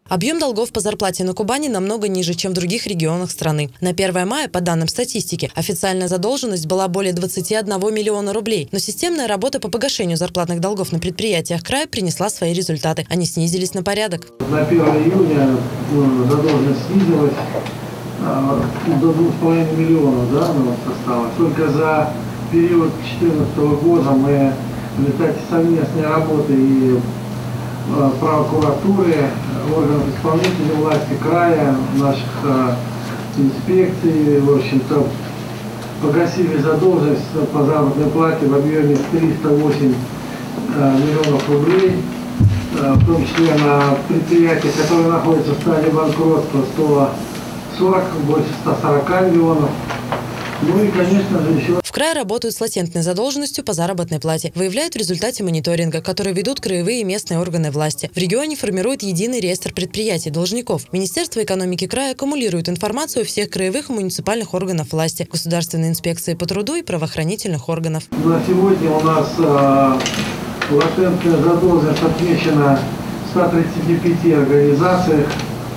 Объем долгов по зарплате на Кубани намного ниже, чем в других регионах страны. На 1 мая, по данным статистики, официальная задолженность была более 21 миллиона рублей. Но системная работа по погашению зарплатных долгов на предприятиях края принесла свои результаты. Они снизились на порядок. На 1 июня задолженность снизилась до 2,5 миллионов, да, состава. Только за период 2014 года мы в результате совместной работы и прокуратуры, органов исполнительной власти края, наших инспекций, в общем-то, погасили задолженность по заработной плате в объеме 308 миллионов рублей, в том числе на предприятиях, которые находятся в стадии банкротства, 140, больше 140 миллионов. Ну и, конечно же, еще... В крае работают с латентной задолженностью по заработной плате. Выявляют в результате мониторинга, который ведут краевые и местные органы власти. В регионе формируют единый реестр предприятий, должников. Министерство экономики края аккумулирует информацию всех краевых и муниципальных органов власти, государственной инспекции по труду и правоохранительных органов. На сегодня у нас латентная задолженность отмечена в 135 организациях.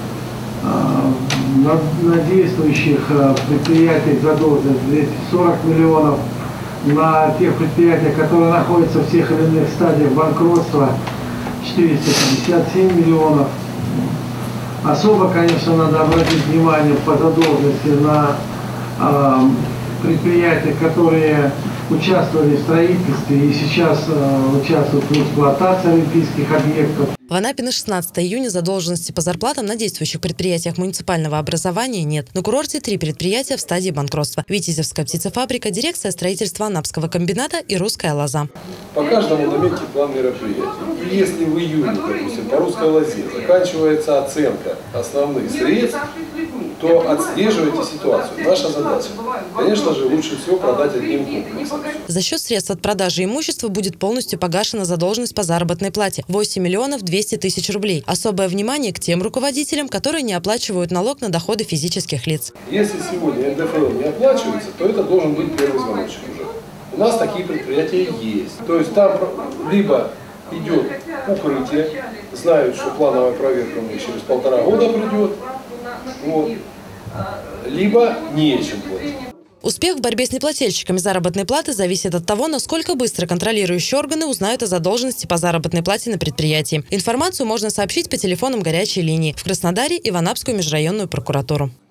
На действующих предприятиях задолженность 240 миллионов, на тех предприятиях, которые находятся в тех или иных стадиях банкротства, 457 миллионов. Особо, конечно, надо обратить внимание по задолженности на предприятия, которые участвовали в строительстве и сейчас участвуют в эксплуатации олимпийских объектов. В Анапе на 16 июня задолженности по зарплатам на действующих предприятиях муниципального образования нет. На курорте 3 предприятия в стадии банкротства. Витязевская птицефабрика, дирекция строительства Анапского комбината и Русская лоза. По каждому наметьте план мероприятий. И если в июне, допустим, по Русской лозе заканчивается оценка основных средств, то отслеживайте ситуацию. Наша задача, конечно же, лучше всего продать одним комплексом. За счет средств от продажи имущества будет полностью погашена задолженность по заработной плате – 8 миллионов 200 тысяч рублей. Особое внимание к тем руководителям, которые не оплачивают налог на доходы физических лиц. Если сегодня НДФЛ не оплачивается, то это должен быть первый звоночек уже. У нас такие предприятия есть. То есть там либо идет укрытие, знают, что плановая проверка у них через 1,5 года придет, вот, либо нечем платить. Успех в борьбе с неплательщиками заработной платы зависит от того, насколько быстро контролирующие органы узнают о задолженности по заработной плате на предприятии. Информацию можно сообщить по телефонам горячей линии в Краснодаре и в Анапскую межрайонную прокуратуру.